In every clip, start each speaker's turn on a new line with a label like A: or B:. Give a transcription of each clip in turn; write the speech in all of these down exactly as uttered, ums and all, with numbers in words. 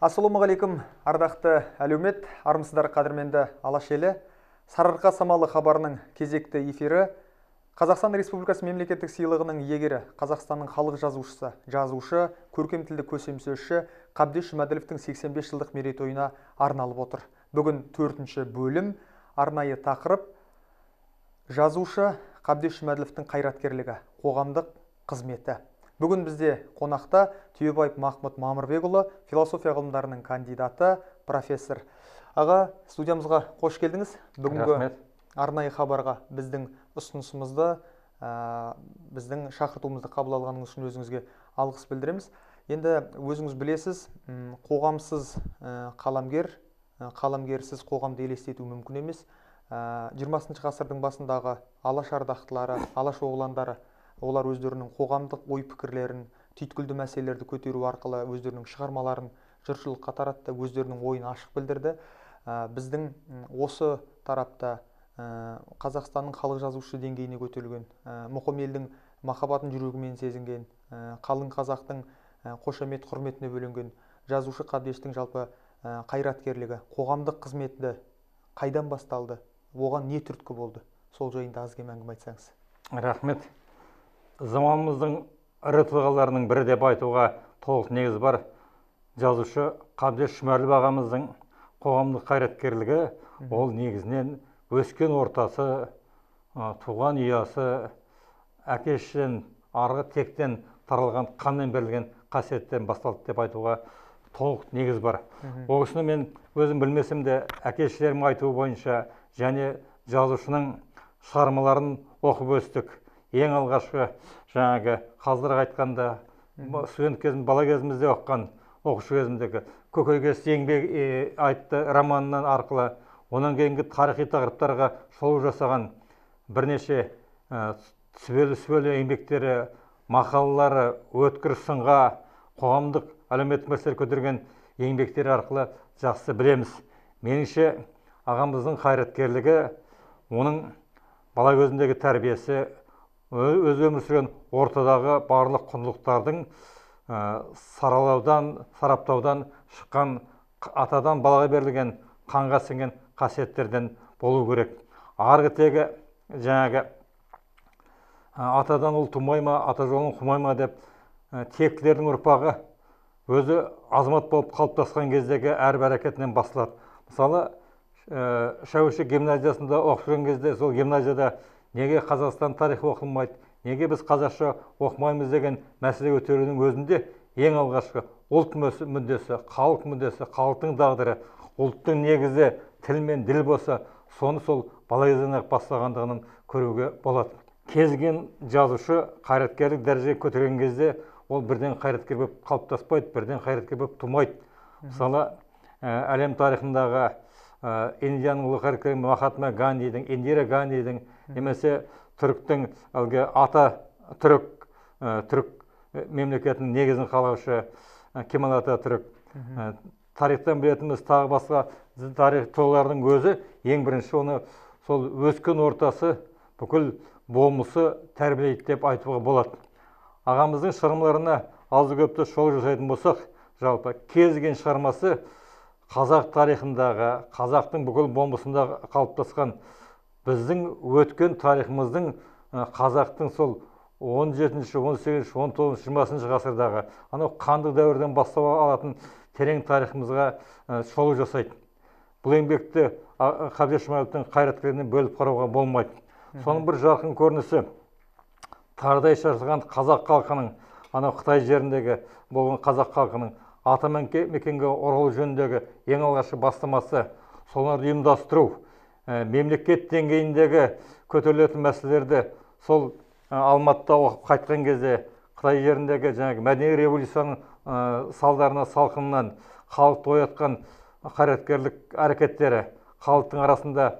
A: Ассалаумағалейкум, ардақты әлеумет, армысыздар қадірменді алаш елі. Сарыарқа самалы хабарының кезекті эфирі Қазақстан Республикасы мемлекеттік сыйлығының иегері, Қазақстанның халық жазушысы, жазушы, көркем тілді көсемсөзші Қабдеш Жұмаділовтің сексен бес жылдық мерейтойына арналып отыр. Бүгін төртінші бөлім, арнайы тақырып жазушы Қабдеш Жұмаділовтің қайраткерлігі, қоғамдық қызметі. Бүгін бізде қонақта Түйебаев Махмұт Мамырбекұлы, философия ғылымдарының кандидаты, профессор. Аға, студиямызға қош келдіңіз. Бүгінгі арнайы хабарға біздің ұсынысымызды, біздің шақыртуымызды қабыл алғаныңыз үшін өзіңізге алғыс білдіреміз. Енді өзіңіз білесіз, қоғамсыз қаламгер, қаламгерсіз қоғамды елестету мүмкін емес. жиырмасыншы ғасырдың басындағы алаш ардақтылары, алаш оғландары, олар өздерінің қоғамдық ой пікірлерін, түйткілді мәселелерді көтеру арқылы өздерінің шығармаларын жұртшылыққа таратты, өздерінің ойын ашық білдірді. Біздің осы тарапта Қазақстанның халық жазушы деңгейіне көтерілген, Мұқамелдің махаббатын жүрегімен сезінген, қалың қазақтың қошамет құрметіне бөленген жазушы Қабдештің жалпы қайраткерлігі, қоғамдық қызметі қайдан басталды, оған не түрткі болды? Сол жайында аз кем әңгіме айтсаңыз.
B: Рахмет. Заманымыздың ірі тұлғаларының бірі деп айтуға толық негіз бар. Жазушы Қабдеш Жұмаділов ағамыздың қоғамдық қайраткерлігі, ол негізінен өскен ортасы, туған ұясы, әке-шешеден, арғы тектен таралған, қаннан берілген қасиеттен басталды деп айтуға толық негіз бар. Ол үшін мен өзім білмесем де әке-шешелерім айтуы бойынша және жазушының шығармаларын оқып өстік. Ең алғашқы жаңағы қазір айтқанда студент кезім, бала кезімізде оққан, оқушы кезімдегі көкейкесті еңбек айтты романынан арқылы, онан кейінгі тарихи тақырыптарға шолу жасаған бірнеше сүбелі-сүбелі еңбектері, мақалалары, өткір сынға, қоғамдық әлеуметтік мәселелер көтерген еңбектері арқылы жақсы білеміз. Меніңше ағамыздың қайраткерлігі, оның бала кезіндегі тәрбиесі, өз өмір сүрген ортадағы барлық құндылықтардың саралаудан, сараптаудан шыққан, атадан балаға берілген, қанға сіңген қасиеттерден болу керек. Арғы тегі жаңағы атадан ұл тумай ма, ата жолын қумай ма деп тектілердің ұрпағы өзі азамат болып қалыптасқан кездегі әрбір әрекетінен басталады. Мысалы, Шәуіші гимназиясында оқып жүрген кезде сол гимназияда неге Қазақстан тарихы оқылмайды, неге біз қазақша оқымаймыз деген мәселе көтерудің өзінде ең алғашқы ұлт мүддесі, халық мүддесі, халықтың тағдыры, ұлттың негізі тіл мен діл болса, соны сол бала кезден бастағандығын көруге болады. Кез келген жазушы қайраткерлік дәрежеге көтерген кезде ол бірден қайраткер болып қалыптаспайды, бірден қайраткер болып тумайды. Мысалы, әлем тарихындағы Индияның ұлы қайраткері Махатма Гандидің, Индира Гандидің, немесе түріктің әлгі ата түрік, түрік мемлекетінің негізін қалаушы Кемал Ататүрік. Тарихтан білетініміз тағы басқа тарих тұлғалардың өзі ең бірінші оны сол өскен ортасы, бүкіл болмысы тәрбиелейді деп айтуға болады. Ағамыздың шығармаларына азы көпті шолу жасайтын болсақ, жалпы кез келген шығармасы қазақ тарихындағы, қазақтың бүкіл болмысында қалыптасқан біздің өткен тарихымыздың, қазақтың сол он жетінші, он сегізінші, он тоғызыншы, жиырмасыншы ғасырдағы анау қанды дәуірден бастау алатын терең тарихымызға шолу жасайды. Бұл еңбекті Қабдеш Жұмаділовтың қайраткерлігінен бөліп қарауға болмайды. Соның бір жарқын көрінісі тарыдай шашылған қазақ халқының, анау Қытай жеріндегі болған қазақ халқының ата мекенге оралу жөніндегі ең алғашқы бастамасы, соларды ұйымдастыру, мемлекет деңгейіндегі көтерілетін мәселелерді сол Алматыда оқып қайтқан кезде Қытай жеріндегі жаңағы мәдени революцияның салдарына салқынынан халықты оятқан қайраткерлік әрекеттері, халықтың арасында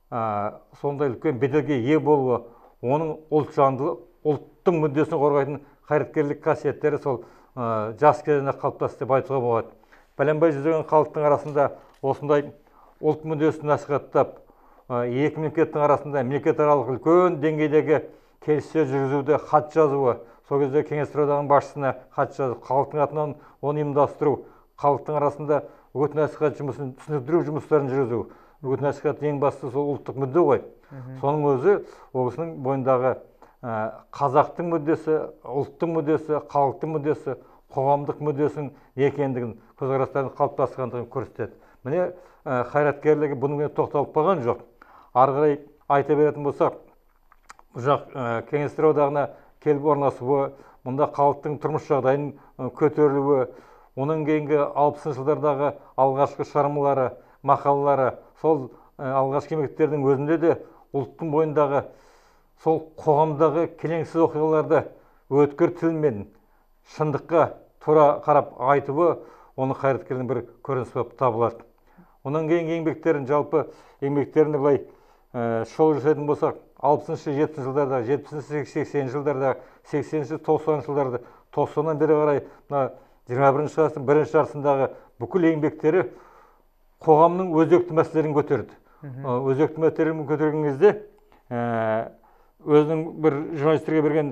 B: сондай үлкен беделге ие болуы, оның ұлтжандылық, ұлттың мүддесін қорғайтын қайраткерлік қасиеттері сол жас кезінде қалыптасты деп айтуға болады. Бәленбай жүздеген халықтың арасында осындай ұлт мүддесін насихаттап, екі мемлекеттің арасында мемлекетаралық үлкен деңгейдегі келіссөз жүргізуді, хат жазуы, сол кезде кеңес одағының басшысына хат жазып, халықтың атынан оны ұйымдастыру, халықтың арасында үгіт насихат жұмысын, түсіндіру жұмыстарын жүргізу. Үгіт насихат ең бастысы сол ұлттық мүдде ғой. Соның өзі ол кісінің бойындағы қазақтың мүддесі, ұлттың мүддесі, халықтың мүддесі, қоғамдық мүддесінің екендігін, көзқарастарын қалыптасқандығын көрсетеді. Міне қайраткерлігі бұнымен тоқталып қалған жоқ. Ары қарай айта беретін болсақ, жақ кеңестер одағына келіп орналасуы, мұнда халықтың тұрмыс жағдайын көтерілуі, оның кейінгі алпысыншы жылдардағы алғашқы шығармалары, мақалалары, сол алғашқы еңбектердің өзінде де ұлттың бойындағы сол қоғамдағы келеңсіз оқиғаларды өткір тілмен шындыққа тура қарап айтуы оның қайраткерлігінің бір көрінісі болып табылады. Оның кейінгі еңбектерін, жалпы еңбектерін былай шолу жасайтын болсақ, алпысыншы жетпісінші жылдарда, жетпісінші сексенінші жылдарда, сексенінші тоқсаныншы жылдарда, тоқсаннан бері қарай жиырма бірінші ғасырдың бірінші жартысындағы бүкіл еңбектері қоғамның өзекті мәселелерін көтерді. Өзекті мәселелерін көтерген кезде өзінің бір журналистерге берген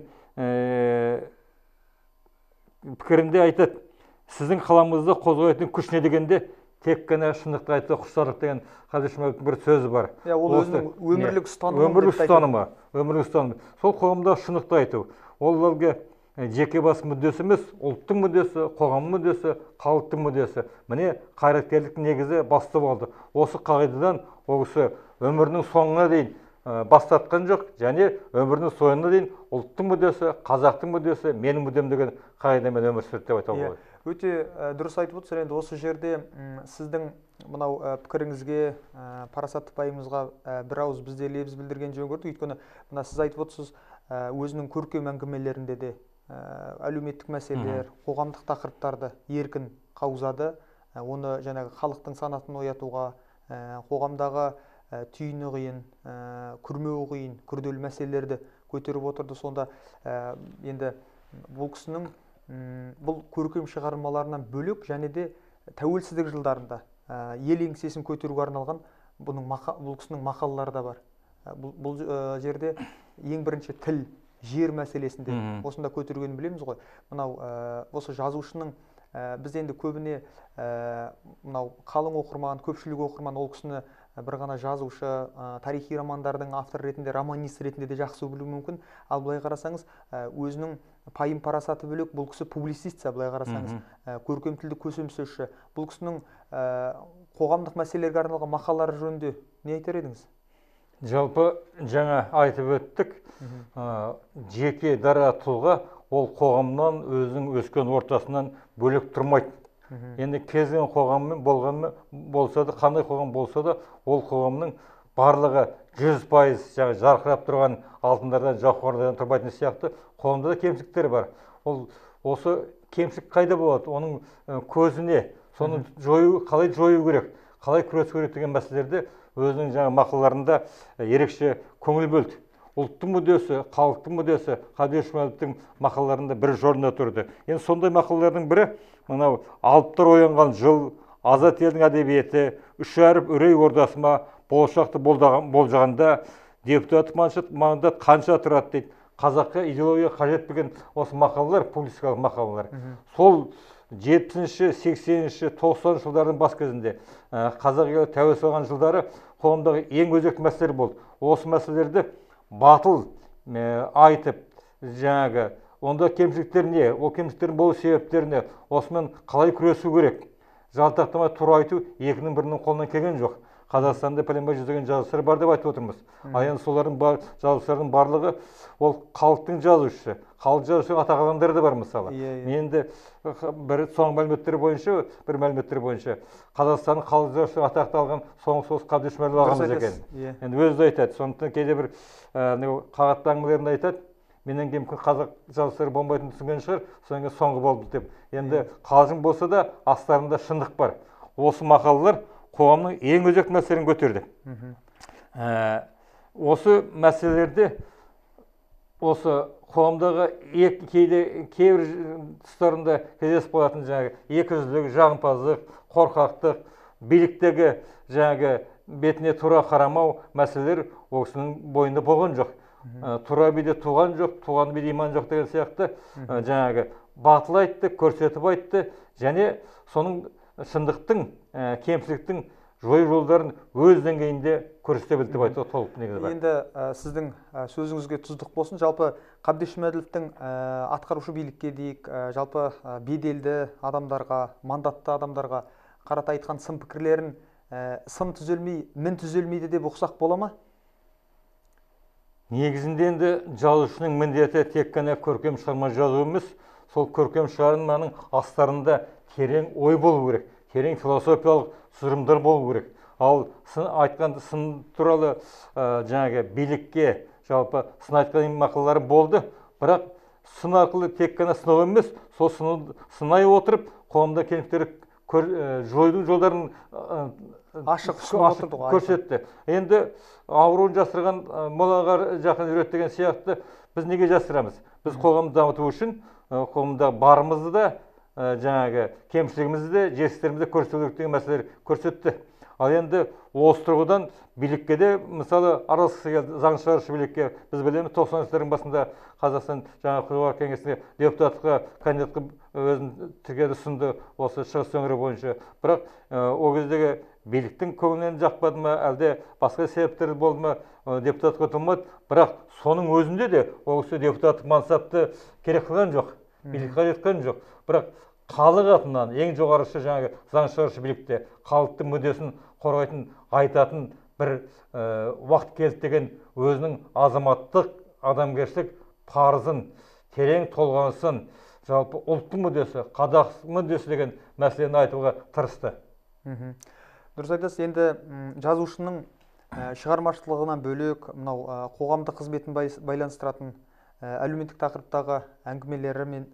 B: пікірінде айтады, сіздің қаламыңызды қозғайтын күш не дегенде, тек қана шындықты айтса құштарлық деген Қабдеш Жұмабаевтың бір сөзі бар.
A: Ол өзінің өмірлік ұстанымы.
B: Өмірлік ұстанымы, өмірлік ұстанымы. Сол қоғамда шындықты айту. Ол әлгі жеке бас мүддесі емес, ұлттың мүддесі, қоғамның мүддесі, халықтың мүддесі. Міне қайраткерліктің негізі басты болды. Осы қағидадан ол кісі өмірінің соңына дейін бастатқан жоқ, және өмірінің соңына дейін ұлттың мүддесі, қазақтың мүддесі, менің мүддем деген қағидамен өмір сүрді деп айтуға болады.
A: Өте дұрыс айтып отырсыз. Енді осы жерде сіздің мынау пікіріңізге, парасатты пайымыңызға бір ауыз біз де лебіз білдірген жөн көрдік. Өйткені мына сіз айтып отырсыз, өзінің көркем әңгімелерінде де әлеуметтік мәселелер, қоғамдық тақырыптарды еркін қаузады. Оны жаңағы халықтың санатын оятуға, қоғамдағы түйіні қиын, күрмеуі қиын, күрделі мәселелерді көтеріп отырды. Сонда енді бұл кісінің бұл көркем шығармаларынан бөлек, және де тәуелсіздік жылдарында ел еңсесін көтеруге арналған бұл кісінің мақалалары да бар. Бұл жерде ең бірінші тіл, жер мәселесінде осында көтергенін білеміз ғой. Мынау осы жазушының біз енді көбіне мынау қалың оқырман, көпшілік оқырман ол кісіні бір ғана жазушы, тарихи романдардың авторы ретінде, романист ретінде де жақсы білуі мүмкін. Ал былай қарасаңыз, өзінің пайым парасаты бөлек, бұл кісі публицист, былай қарасаңыз, көркем тілді көсемсөзші. Бұл кісінің қоғамдық мәселелерге арналған мақалалары жөнінде не айтар едіңіз?
B: Жалпы жаңа айтып өттік, жеке дара тұлға ол қоғамнан, өзінің өскен ортасынан бөлек тұрмайды. Енді кезген қоғаммен болғанмен болса да, қандай қоғам болса да, ол қоғамның барлығы жүз пайыз жарқырап тұрған алтындардан, жауһардардан тұрмайтын сияқты қоғамда да кемшіліктер бар. Ол осы кемшілік қайда болады? Оның көзіне, соны жою, қалай жою керек, қалай күресу керек деген мәселелерді өзінің жаңа мақалаларында ерекше көңіл бөлді. Ұлттың мүддесі, халықтың мүддесі Қабдеш Жұмабаевтың мақалаларында бір жорында тұрды. Енді сондай мақалалардың бірі мынау алыптар оянған жыл, азат елдің әдебиеті, үш әріп үрей ордасыма, болашақты болжағанда, депутат мандат қанша тұрады дейді. Қазаққа идеология қажет деген осы мақалалар, публицистикалық мақалалар. Сол жетпісінші, сексенінші, тоқсаныншы жылдардың бас кезінде қазақ елі тәуелсіз алған жылдары қоғамдағы ең өзекті мәселелер болды. Осы мәселелерді батыл айтып, жаңағы онда кемшіліктер не, ол кемшіліктердің болу себептеріне, осымен қалай күресу керек, жалтақтамай тура айту екінің бірінің қолынан келген жоқ. Қазақстанда пәленбай жүздеген жазушылар бар деп айтып отырмыз. А енді солардың жазушылардың барлығы ол халықтың жазушысы, халық жазушының атағандар да бар мысалы. Енді бір соңғы мәліметтер бойынша, бір мәліметтер бойынша Қазақстанның халық жазушысы атақты алған соңғы соғыс Қабдеш Жұмабаев ағамыз екен. Енді өзі айтады. Сондықтан кейде бір қағатты әңгімелерінде айтады, менен кейін қазақ жазушылары болмайтынын түсінген шығар, содан кейін соңғы болды деп. Енді қалжың болса да астарында шындық бар. Осы мақалалар қоғамның ең өзекті мәселелерін көтерді. Осы мәселелерде осы қоғамдағы кейбір тұстарында кездесіп қалатын жаңағы екіжүзділік, жағымпаздық, қорқақтық, биліктегі жаңағы бетіне тура қарамау мәселелер ол кісінің бойында болған жоқ. Тура биде туған жоқ, туған биде иман жоқ деген сияқты жаңағы батыл айтты, көрсетіп айтты, және соның шындықтың, кемшіліктің жою жолдарын өз деңгейінде көрсете білді деп айтуға толық негіз бар.
A: Енді сіздің сөзіңізге тұздық болсын, жалпы Қабдеш Жұмаділовтің атқарушы билікке дейік, жалпы беделді адамдарға, мандатты адамдарға қарата айтқан сын пікірлерін сын түзелмей, мін түзелмейді деп ұқсақ бола ма?
B: Негізінде енді жазушының міндеті тек қана көркем шығарма жазу емес, сол көркем шығарманың астарында терең ой болу керек, терең философиялық тұжырымдар болу керек. Ал сын айтқан сын туралы жаңағы билікке жалпы сын айтқан мақалалары болды, бірақ сын арқылы тек қана сынау емес, сол сынай отырып қоғамда кемшіліктерді жойдың жолдарын
A: ашық
B: көрсетті. Енді ауруын жасырған молаға жақын жүреді деген сияқты біз неге жасырамыз? Біз қоғамды дамыту үшін қоғамда барымызды да, жаңағы кемшілігімізді де, жетістіктерімізді көрсету керек деген мәселелер көрсетті. Ал енді осы тұрғыдан билікке де, мысалы, араласқысы келді, заң шығарушы билікке, біз білеміз, тоқсаныншы жылдардың басында Қазақстан жаңа Жоғарғы кеңесіне депутатқа, кандидатқа өзін тіркеді ұсынды осы шығыс өңірі бойынша. Бірақ ол кездегі биліктің көңілінен жақпады ма, әлде басқа себептер болды ма, депутатқа ұтылмады. Бірақ соның өзінде де ол кісі депутаттық мансапты керек қылған жоқ, билік қажет еткен жоқ. Бірақ халық атынан ең жоғарғысы жаңағы заң шығарушы билікте халықтың мүддесін қорғайтын, айтатын бір уақыт келді деген өзінің азаматтық, адамгершілік парызын, терең толғанысын, жалпы ұлттың мүддесі, қазақ мүддесі деген мәселені айтуға тырысты.
A: Дұрыс айтасыз. Енді жазушының шығармашылығынан бөлек, мынау қоғамдық қызметін байланыстыратын әлеуметтік тақырыптағы әңгімелері мен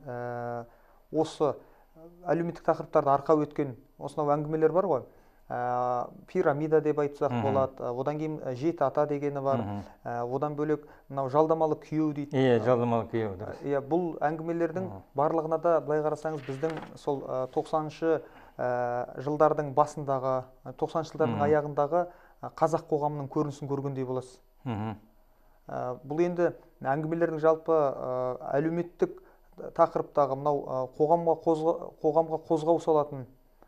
A: осы әлеуметтік тақырыптарды арқа өткен осынау әңгімелер бар ғой. Пирамида деп айтсақ болады, одан кейін жеті ата дегені бар, одан бөлек мынау жалдамалы күйеу дейді.
B: Иә, жалдамалы күйеу.
A: Иә, бұл әңгімелердің барлығына да былай қарасаңыз біздің сол тоқсаныншы жылдардың басындағы, тоқсаныншы жылдардың аяғындағы қазақ қоғамының көрінісін көргендей боласыз. Бұл енді әңгімелердің жалпы әлеуметтік тақырыптағы мынау қоғамға қозғау салатын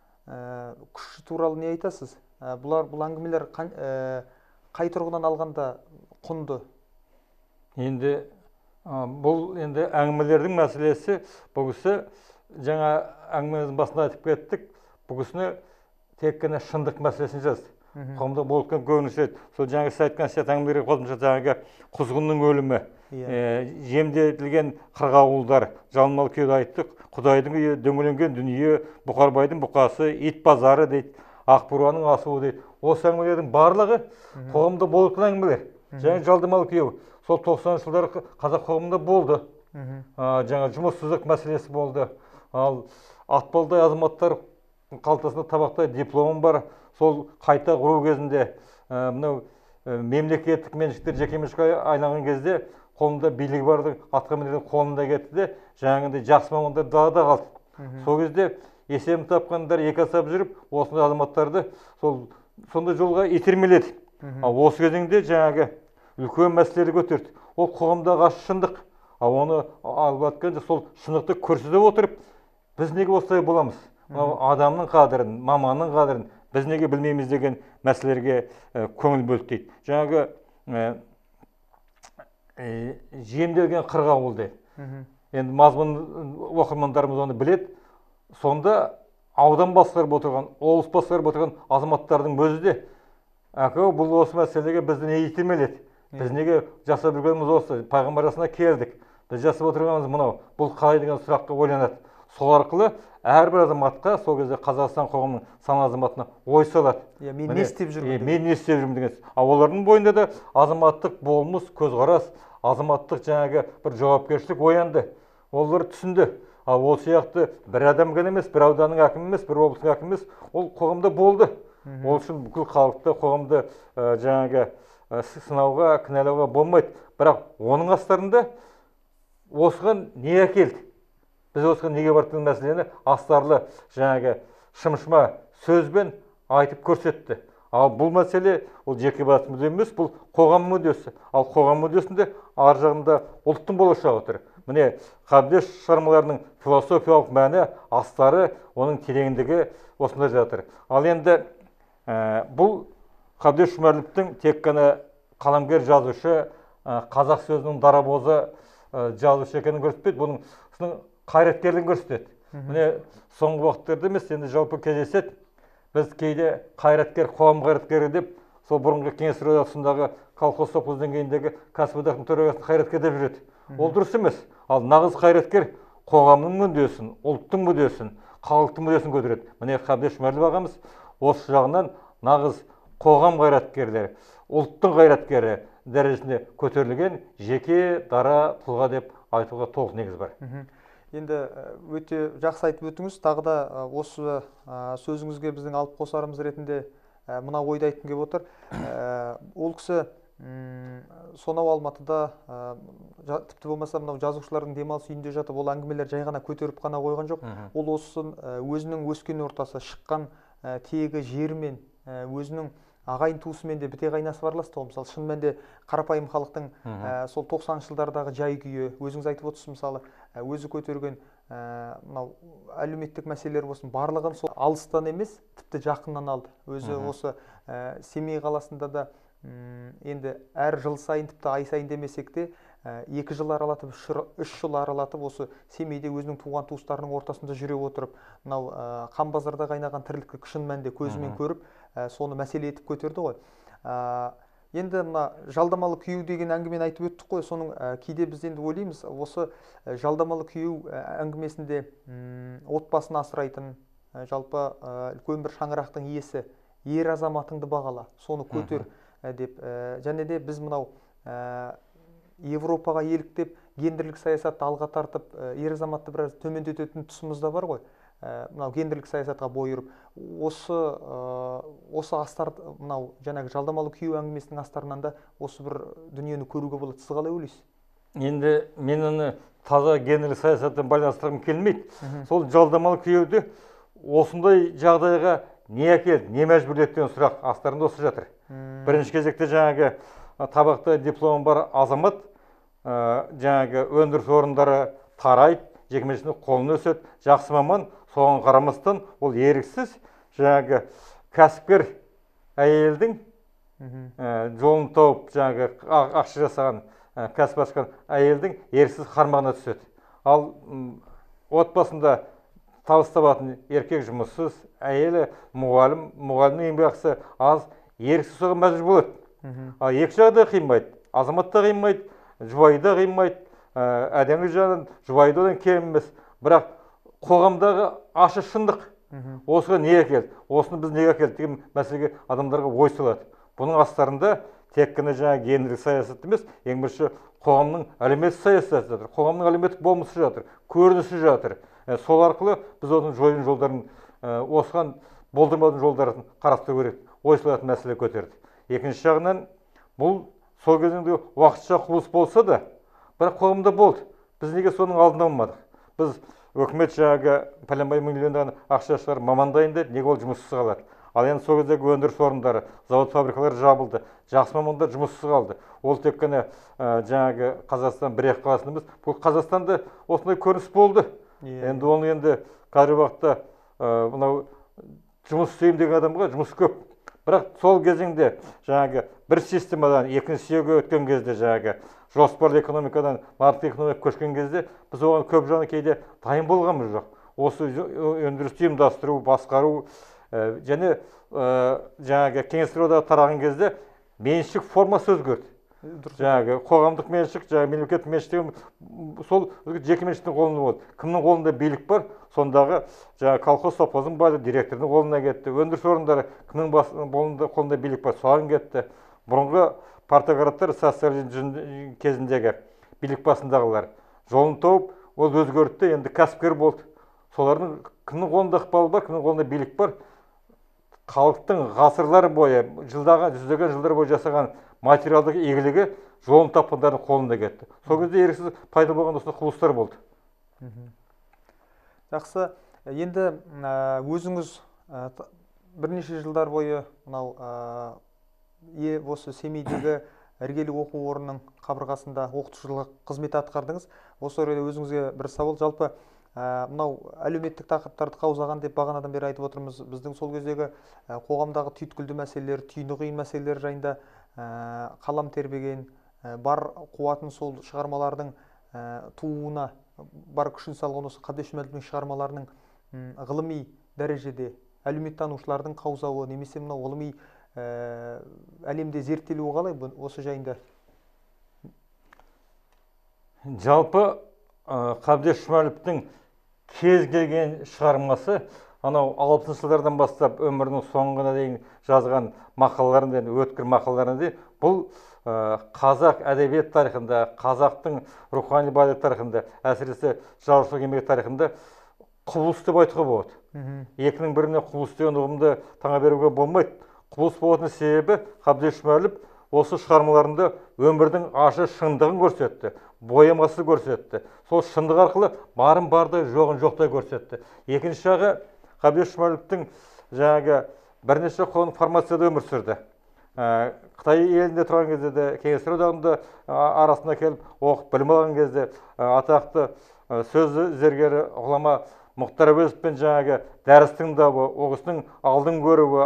A: күші туралы не айтасыз? Бұлар, бұл әңгімелер қай тұрғыдан алғанда құнды?
B: Енді бұл енді әңгімелердің мәселесі, бұл кісі жаңа әңгімеміздің басында айтып кеттік, бұл кісіні тек қана шындық мәселесін жазды. Қоғамда болып кеткен көрініс еді. Сол жаңағы сіз айтқан сияқты әңгімелерге қосымша жаңағы құзғынның өлімі, жемделген қырғауылдар, жалдамалы күйеуді айттық, Құдайдың үйі, дөңгеленген дүние, Бұқарбайдың бұқасы, ит базары дейді, Ақбураның асуы дейді. Осы әңгімелердің барлығы қоғамда болып кеткен әңгімелер. Жаңа жалдамалы күйеу, сол тоқсаныншы жылдары қазақ қоғамында болды. Жаңа жұмыссыздық мәселесі болды. Ал атпалдай азаматтар қалтасында табақтай дипломы бар. Сол қайта құру кезінде мынау мемлекеттік меншіктер жекеменшікке айналған кезде қолында билігі бардың атқамінердің қолында кетті де, жаңағындай жақсы мамандар далада қалды. Сол кезде есебін тапқандар екі асап жүріп, осындай азаматтарды сондай жолға итермеледі. Ал осы кезеңде жаңағы үлкен мәселелерді көтерді. Ол қоғамдағы аш шындық. Ал оны алып жатқан сол шындықты көрсетіп отырып, біз неге осылай боламыз? Адамның қадірін, маманның қадірін біз неге білмейміз деген мәселелерге көңіл бөлді дейді. Жаңағы жемделген қырғауыл дейді. Енді мазмұн оқырмандарымыз оны біледі. Сонда аудан басқарып отырған, облыс басқарып отырған азаматтардың өзі де әкеу бұл осы мәселеге бізді не итермеледі? Біз неге жасап жүргеніміз осы? Пайғамбар жасына келдік. Біз жасап отырғанымыз мынау. Бұл қалай деген сұраққа ойланады. Сол арқылы әрбір азаматқа сол кезде Қазақстан қоғамының сан азаматына ой салады.
A: Мен не істеп жүрмін?
B: Мен не істеп жүрмін деген. Ал олардың бойында да азаматтық болмыс, көзқарас, азаматтық жаңағы бір жауапкершілік оянды. Олар түсінді. Ал ол сияқты бір адам ғана емес, бір ауданның әкімі емес, бір облыстың әкімі емес, ол қоғамда болды. Ол үшін бүкіл халықты қоғамды жаңағы сынауға, кінәлауға болмайды. Бірақ оның астарында осыған не әкелді? Біз осыған неге бардық мәселені астарлы жаңағы шымшыма сөзбен айтып көрсетті. Ал бұл мәселе ол жеке бас мүдде емес, бұл қоғам мүддесі. Ал қоғам мүддесінде ар жағында ұлттың болашағы тұр. Міне Қабдеш шығармаларының философиялық мәні, астары, оның тереңдігі осында жатыр. Ал енді ә, бұл Қабдеш Жұмәділовтің тек қана қаламгер жазушы, ә, қазақ сөзінің дарабозы ә, жазушы екенін көрсетпейді, бұның қайраткерлігін көрсетеді. Міне соңғы уақыттарда емес, енді жалпы кездеседі. Біз кейде қайраткер, қоғам қайраткері деп, сол бұрынғы кеңес одағындағы колхоз совхоз деңгейіндегі кәсіподақтың төрағасын қайраткер деп жүреді. Ол дұрыс емес. Ал нағыз қайраткер қоғамның мүддесін, ұлттың мүддесін, халықтың мүддесін көтереді. Міне Қабдеш Жұмәділов ағамыз осы жағынан нағыз қоғам қайраткерлері, ұлттың қайраткері дәрежесінде көтерілген жеке дара тұлға деп айтуға толық негіз бар.
A: Енді өте жақсы айтып өтіңіз. Тағы да осы сөзіңізге біздің алып қосарымыз ретінде мына ойды айтқым келіп отыр. Ол кісі сонау Алматыда, тіпті болмаса мынау жазушылардың демалыс үйінде жатып, ол әңгімелер жай ғана көтеріп қана қойған жоқ. Ол осы өзінің өскен ортасы, шыққан тегі жерімен, өзінің ағайын туысымен де біте қайнасып араласты ғой. Мысалы, шын мәнінде қарапайым халықтың сол тоқсаныншы жылдардағы жай күйі, өзіңіз айтып отырсыз, мысалы, өзі көтерген мынау әлеуметтік мәселелер болсын, барлығын сол алыстан емес, тіпті жақыннан алды. Өзі осы Семей қаласында да енді әр жыл сайын, тіпті ай сайын демесек те, екі жыл аралатып, үш жыл аралатып, осы Семейде өзінің туған туыстарының ортасында жүре отырып, мынау қан базарда қайнаған тірлікті шын мәнінде көзімен көріп, соны мәселе етіп көтерді ғой. Енді мына жалдамалы күйеу деген әңгімені айтып өттік қой. Соның кейде біз енді ойлаймыз, осы жалдамалы күйеу әңгімесінде отбасын асырайтын, жалпы үлкен бір шаңырақтың иесі, ер азаматыңды бағала, соны көтер деп, және де біз мынау Европаға еліктеп, гендерлік саясатты алға тартып, ер азаматты біраз төмендететін тұсымыз да бар ғой. Мынау гендерлік саясатқа бой ұрып, осы осы астар, мынау жаңағы жалдамалы күйеу әңгімесінің астарынан да осы бір дүниені көруге болады. Сіз қалай ойлайсыз?
B: Енді мен оны таза гендерлік саясаттан байланыстырғым келмейді. Сол жалдамалы күйеуде осындай жағдайға не әкелді, не мәжбүрледі деген сұрақ астарында осы жатыр. Бірінші кезекте жаңағы табақта дипломы бар азамат жаңағы өндіріс орындары тарайды, жекеменшіктің қолын өседі, жақсы маман, соған қарамастан ол еріксіз жаңағы кәсіпкер әйелдің жолын тауып жаңағы ақша жасаған, кәсіп ашқан әйелдің еріксіз қармағына түседі. Ал отбасында табыс табатын еркек жұмыссыз, әйелі мұғалім, мұғалімнің еңбекақысы аз, еріксіз соған мәжбүр болады. Ал екі жағы да қимайды, азамат та қимайды, жұбайы да қимайды, әдемі жағынан жұбайы да кем емес. Бірақ қоғамдағы ашы шындық осыға не әкелді, осыны біз неге әкелді деген мәселеге адамдарға ой салады. Бұның астарында тек қана жаңағы гендерлік саясат емес, ең бірінші қоғамның әлеуметтік саясаты жатыр, қоғамның әлеуметтік болмысы жатыр, көрінісі жатыр. Сол арқылы біз оның жойын жолдарын, осыған болдырмаудың жолдарын қарастыру керек, ой салатын мәселе көтерді. Екінші жағынан, бұл сол кезеңде уақытша құбылыс болса да, бірақ қоғамда болды. Біз неге соның алдын алмадық? Біз өкімет жаңағы пәленбай миллиондаған ақша шығарып маман дайындайды, неге ол жұмыссыз қалады? Ал енді сол кездегі өндіріс орындары, завод фабрикалар жабылды, жақсы мамандар жұмыссыз қалды. Ол тек қана жаңағы Қазақстан бір-екі қаласында емес, бұл Қазақстанда осындай көрініс болды. Енді оны енді қазіргі уақытта мынау жұмыс істеймін деген адамға жұмыс көп. Бірақ сол кезеңде жаңағы бір системадан екінші жүйеге өткен кезде, жаңағы жоспарлы экономикадан нарықтық экономика көшкен кезде, біз оған көп жағынан кейде дайын болғанымыз жоқ. Осы өндірісті ұйымдастыру, басқару және жаңағы кеңестер одағы тараған кезде меншік формасы өзгерді. Жаңағы қоғамдық меншік, жаңағы мемлекеттік меншік деген сол жеке меншіктің қолында болды. Кімнің қолында билік бар, сондағы жаңағы колхоз совхоздың бары директордың қолына кетті. Өндіріс орындары кімнің қолында билік бар, соған кетті. Бұрынғы партократтар социализм кезіндегі билік басындағылар жолын тауып, ол өзгерді, енді кәсіпкер болды. Солардың кімнің қолында ықпалы бар, кімнің қолында билік бар, халықтың ғасырлар бойы, жылдаған, жүздеген жылдар бойы жасаған материалдық игілігі жолын тапқандардың қолында кетті. Сол кезде еріксіз пайда болған осындай құбылыстар болды.
A: Жақсы, енді өзіңіз бірнеше жылдар бойы мынау осы Семейдегі іргелі оқу орнының қабырғасында оқытушылық қызмет атқардыңыз. Осы орайда өзіңізге бір сауал, жалпы мынау әлеуметтік тақырыптарды қаузаған деп бағанадан бері айтып отырмыз. Біздің сол кездегі қоғамдағы түйткілді мәселелер, түйіні қиын мәселелер жайында қалам тербеген, бар қуатын сол шығармалардың тууына бар күшін салған осы Қабдеш Жұмаділовтің шығармаларының ғылыми дәрежеде әлеуметтанушылардың қаузауы немесе мынау ғылыми әлемде зерттелуі қалай, осы жайында?
B: Жалпы Қабдеш Жұмаділовтің кез келген шығармасы анау алпысыншы жылдардан бастап өмірінің соңына дейін жазған мақалаларында, өткір мақалаларында бұл қазақ әдебиет тарихында, қазақтың рухани байлық тарихында, әсіресе жазушылық еңбек тарихында құбылыс деп айтуға болады. Екінің біріне құбылыс деген ұғымды таңа беруге болмайды. Құбылыс болатын себебі Қабдеш Жұмаділов осы шығармаларында өмірдің ашы шындығын көрсетті, боямасы көрсетті. Сол шындық арқылы барын барды, жоғын жоқтай көрсетті. Екінші жағы Қабдеш Жұмаділовтың жаңағы бірнеше формацияда өмір сүрді. Қытай елінде тұрған кезде де, Кеңестер одағында арасында келіп оқып білім алған кезде атақты сөз зергері ғұлама Мұхтар Әуезовпен жаңағы дәріс тыңдауы, оғысының алдын көруі,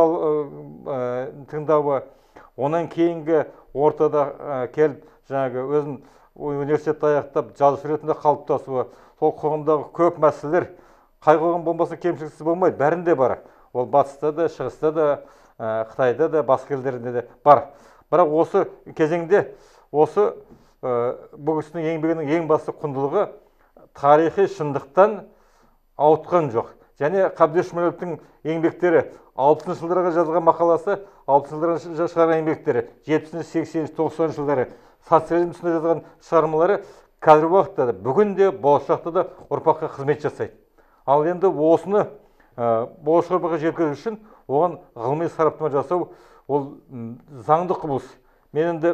B: ақыл тыңдауы, онан кейінгі ортада келіп жаңағы өзін университетті аяқтап жазушы ретінде қалыптасуы, сол қоғамдағы көп мәселелер қай қоғам болмаса кемшіліксіз болмайды, бәрінде бар. Ол батыста да, шығыста да, Қытайда да, басқа елдерінде де бар. Бірақ осы кезеңде осы бұл кісінің еңбегінің ең басты құндылығы тарихи шындықтан ауытқан жоқ. Және Қабдеш Жұмаділовтың еңбектері алпысыншы жылдарға жазылған мақаласы, алпысыншы жылдарға шығарған еңбектері, жетпісінші, сексенінші, тоқсаныншы жылдары социализм тұсында жазған шығармалары қазіргі уақытта да, бүгінде, болашақта да ұрпаққа қызмет жасайды. Ал енді осыны болашақ ұрпаққа жеткізу үшін оған ғылыми сараптама жасау ол заңды құбылыс. Мен енді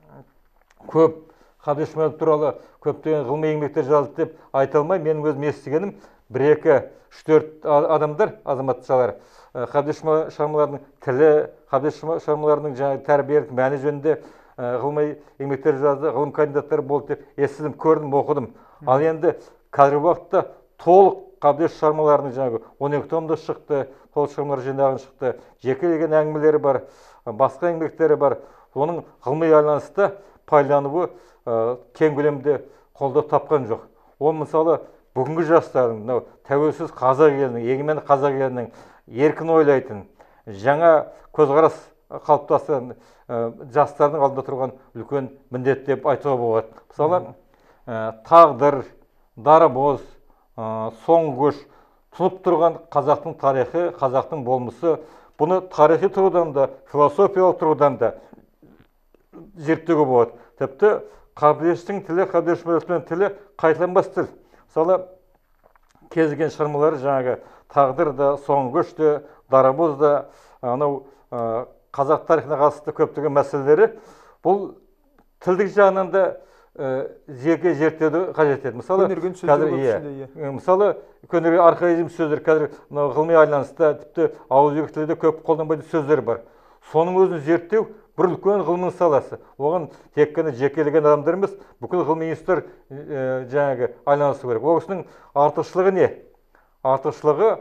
B: көп Қабдеш Жұмаділов туралы көптеген ғылыми еңбектер жазылды деп айта алмаймын. Менің өзім естігенім бір-екі, үш-төрт адамдар, азаматшалар Қабдеш шығармаларының тілі, Қабдеш шығармаларының жаңағы тәрбиелік мәні жөнінде ғылыми еңбектер жазды, ғылым кандидаттары болды деп естідім, көрдім, оқыдым. Ал енді қазіргі уақытта толық Қабдеш шығармаларының жаңағы он екі томда шықты, толық шығармалар жинағын шықты, жекелеген әңгімелері бар, басқа еңбектері бар. Оның ғылыми айланыста пайдалануы кең көлемде қолдау тапқан жоқ. Ол мысалы бүгінгі жастардың, тәуелсіз қазақ елінің, егемен қазақ елінің еркін ойлайтын, жаңа көзқарас қалыптасқан жастардың алдында тұрған үлкен міндет деп айтуға болады. Мысалы, тағдыр, дарабоз, соңғы көш тұнып тұрған қазақтың тарихы, қазақтың болмысы, бұны тарихи тұрғыдан да, философиялық тұрғыдан да зерттеуге болады. Тіпті Қабдештің тілі, Қабдеш Жұмаділовтың тілі қайталанбас тіл. Мысалы, кез келген шығармалары жаңағы тағдыр да, соңғы көш те, дарабоз да, анау қазақ тарихына қатысты көптеген мәселелері бұл тілдік жағынан да жеке зерттеуді қажет етеді. Мысалы, мысалы көнерген архаизм сөздер қазір ғылыми айланыста тіпті ауызекі тілде көп қолданбайтын сөздер бар. Соның өзін зерттеу бір үлкен ғылымның саласы. Оған тек қана жекелеген адамдар емес, бүкіл ғылыми институттар жаңағы айланысы керек. Ол кісінің артықшылығы не? Артықшылығы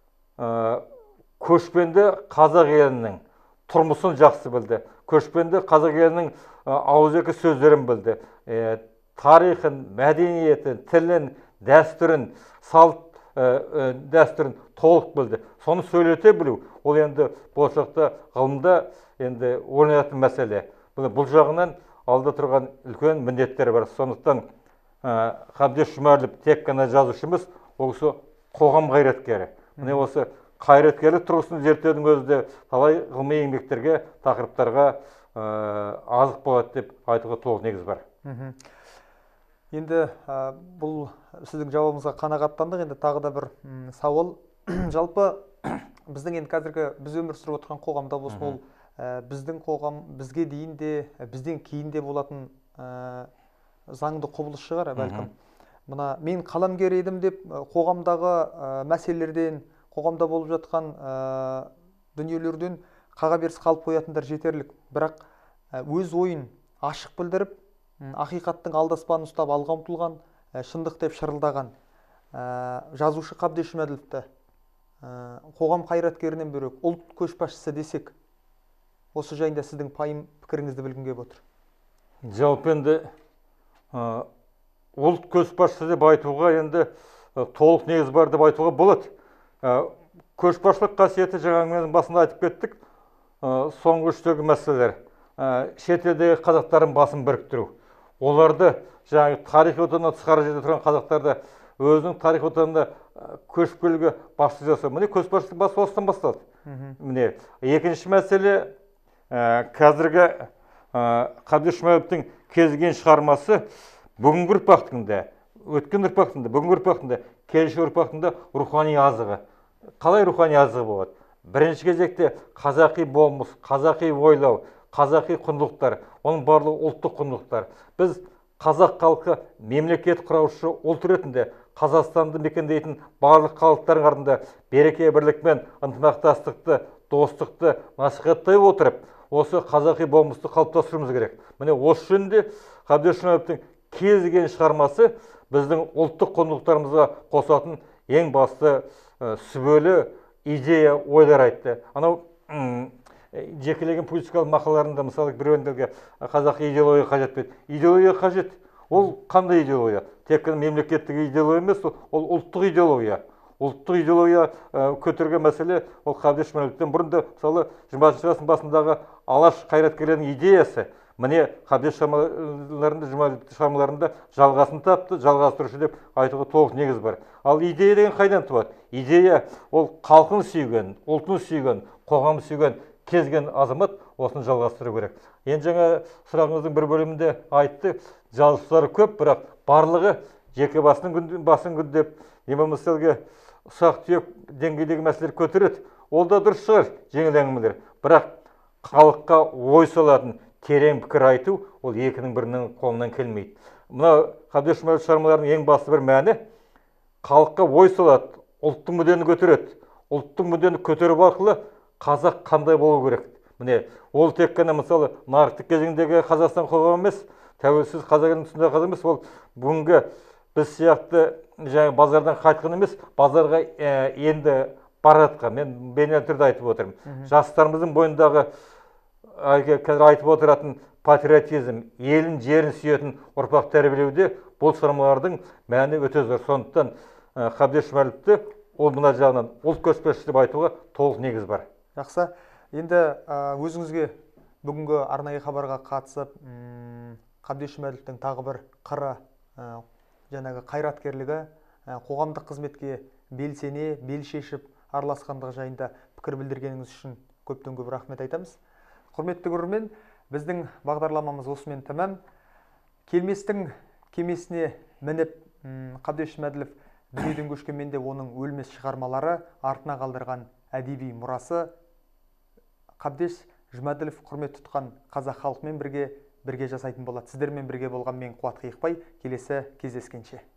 B: көшпенді қазақ елінің тұрмысын жақсы білді. Көшпенді қазақ елінің ауызекі сөздерін білді. Тарихын, мәдениетін, тілін, дәстүрін, салт дәстүрін толық білді. Соны сөйлете білу, ол енді болашақта ғылымда енді орнататын мәселе. Бұл жағынан алда тұрған үлкен міндеттері бар. Сондықтан Қабдеш Жұмаділов тек қана жазушы емес, ол кісі қоғам қайраткері. Міне осы қайраткерлік тұрғысын зерттеудің өзі де талай ғылыми еңбектерге, тақырыптарға азық болады деп айтуға толық негіз бар.
A: Енді бұл сіздің жауабыңызға қанағаттандық. Енді тағы да бір сауал. Жалпы біздің енді қазіргі біз өмір сүріп отырған қоғамда болсын, ол біздің қоғам бізге дейін де, бізден кейін де болатын заңды құбылыс шығар, бәлкім. Мына мен қаламгер едім деп қоғамдағы мәселелерден, қоғамда болып жатқан дүниелерден қаға беріс қалып қоятындар жетерлік. Бірақ өз ойын ашық білдіріп, ақиқаттың алдаспанын ұстап алға ұмтылған, шындық деп шырылдаған жазушы Қабдеш Жұмаділовті қоғам қайраткерінен бөлек ұлт көшбасшысы десек, осы жайында сіздің пайым пікіріңізді білгім келіп отыр.
B: Жалпы енді ұлт көшбасшысы деп айтуға енді толық негіз бар деп айтуға болады. Көшбасшылық қасиеті жаңағы басында айтып кеттік. Соңғы үштегі мәселелер шетелдегі қазақтардың басын біріктіру. Оларды жаңағы тарихи отанынан тысқары жерде тұрған қазақтарды өзінің тарихи отанында көшіп келуге басшы жасау. Міне көшбасшылық басы осыдан басталды. Міне екінші мәселе қазіргі Қабдеш Жұмаділовтің кез келген шығармасы бүгінгі ұрпақтың да, өткен ұрпақтың да, бүгінгі ұрпақтың да, келешек ұрпақтың да рухани азығы. Қалай рухани азығы болады? Бірінші кезекте қазақи болмыс, қазақи ойлау, қазақи құндылықтар, оның барлығы ұлттық құндылықтар. Біз қазақ халқы мемлекет құраушы ұлт ретінде Қазақстанды мекендейтін барлық халықтардың артында береке, бірлік пен ынтымақтастықты, достықты насихаттай отырып, осы қазақи болмысты қалыптастыруымыз керек. Міне осы жөнінде Қабдеш Жұмаділовтің кез келген шығармасы біздің ұлттық құндылықтарымызға қосатын ең басты сүбелі идея ойлар айтты. Анау жекелеген политикалық мақалаларында мысалы біреуіндерге қазақи идеология қажет беді. Идеология қажет. Ол қандай идеология? Тек қана мемлекеттік идеология емес, ол ұлттық идеология. Ұлттық идеология көтерген мәселе ол Қабдеш Жұмаділовтен бұрын да мысалы жиырмасыншы ғасырдың басындағы алаш қайраткерлерінің идеясы міне Қабдеш Жұмаділовтың шығармаларында жалғасын тапты, жалғастырушы деп айтуға толық негіз бар. Ал идея деген қайдан туады? Идея ол халқын сүйген, ұлтын сүйген, қоғамын сүйген кез келген азамат осыны жалғастыру керек. Енді жаңа сұрағыңыздың бір бөлімінде айтты, жазушылар көп, бірақ барлығы жеке басының басын күндеп, не болмаса ұсақ түйек деңгейдегі мәселелер көтереді. Ол да дұрыс шығар, жеңіл әңгімелер. Бірақ халыққа ой салатын терең пікір айту ол екінің бірінің қолынан келмейді. Мына Қабдеш Жұмаділов шығармаларының ең басты бір мәні халыққа ой салады, ұлттың мүддені көтереді. Ұлттың мүддені көтеріп арқылы қазақ қандай болу керек? Міне, ол тек қана мысалы нарықтық кезеңдегі Қазақстан қоғамы емес, тәуелсіз қазақ елінің тұсындағы қазақ емес, ол бүгінгі біз сияқты жаңағы базардан қайтқан емес, базарға енді баратқан. Мен бейнелі түрде айтып отырмын. Жастарымыздың бойындағы қазір айтып отыратын патриотизм, елін, жерін сүйетін ұрпақ тәрбиелеуде бұл шығармалардың мәні өте зор. Сондықтан Қабдеш Жұмаділовті ол мына жағынан ұлт көшбасшысы деп айтуға толық негіз бар.
A: Жақсы. Енді өзіңізге бүгінгі арнайы хабарға қатысып, Қабдеш Жұмаділовтің тағы бір қыры, жаңағы қайраткерлігі, қоғамдық қызметке белсене, бел шешіп араласқандығы жайында пікір білдіргеніңіз үшін көптен көп рахмет айтамыз. Құрметті көрермен, біздің бағдарламамыз осымен тәмам. Келместің кемесіне мініп, Қабдеш Жұмаділов дүниеден көшкенмен де оның өлмес шығармалары, артына қалдырған әдеби мұрасы. Қабдеш Жұмаділов құрмет тұтқан қазақ халқымен бірге бірге жасайтын болады. Сіздермен бірге болған мен Қуат Қиықбай, келесі кездескенше.